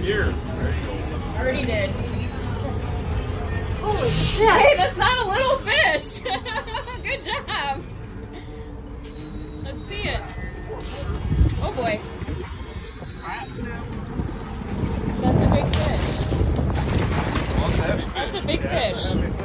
Here. Already did. Holy shit! Hey, that's not a little fish! Good job! Let's see it. Oh boy. That's a big fish. Well, that's a heavy fish. That's a big fish.